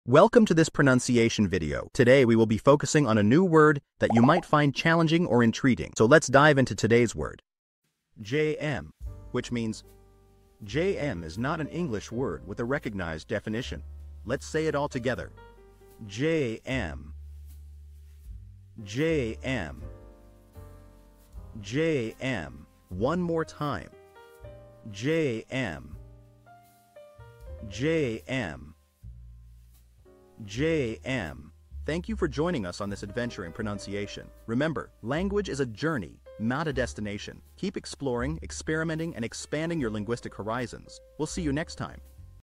Welcome to this pronunciation video. Today we will be focusing on a new word that you might find challenging or intriguing. So let's dive into today's word. JM, which means JM is not an English word with a recognized definition. Let's say it all together. JM. JM. JM. One more time. JM. JM. JM. Thank you for joining us on this adventure in pronunciation. Remember, language is a journey, not a destination. Keep exploring, experimenting, and expanding your linguistic horizons. We'll see you next time.